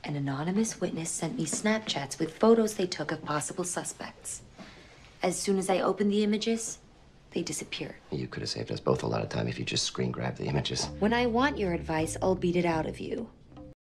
An anonymous witness sent me Snapchats with photos they took of possible suspects. As soon as I opened the images, they disappeared. You could have saved us both a lot of time if you just screen grabbed the images. When I want your advice, I'll beat it out of you.